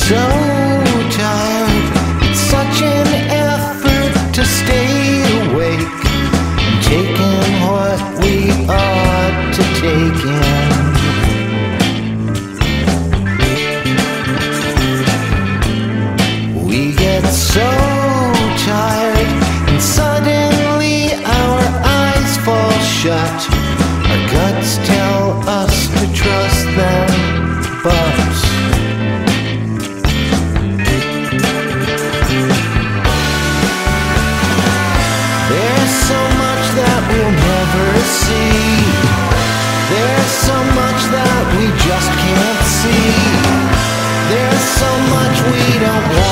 so tired. It's such an effort to stay awake and take in what we ought to take in. We get so tired and suddenly our eyes fall shut. Our guts tell us to trust them, but there's so much that we'll never see. There's so much that we just can't see. There's so much we don't want.